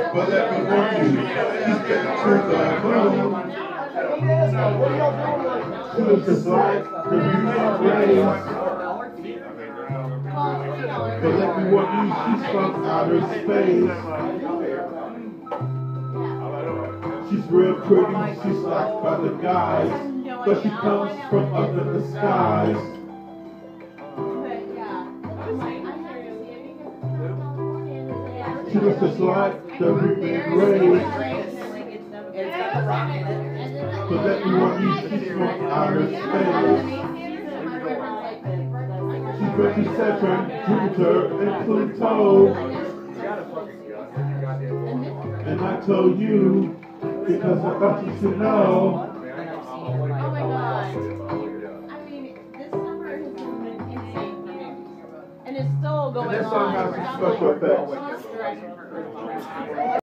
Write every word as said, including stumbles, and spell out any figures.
But let me warn you, she's getting to the moon. She looks just like the Venus rays. But let me warn you, she's from outer space. She's real pretty, she's liked by the guys, but she comes from up in the skies. She looks just like the Venus rays. But let me warn you, she's from outer space. She's been to Saturn, Jupiter, and Pluto. And I told you, because I thought you should know. Oh my God. I mean, this summer has been insane for me. And it's still going on. And this song has some special effects.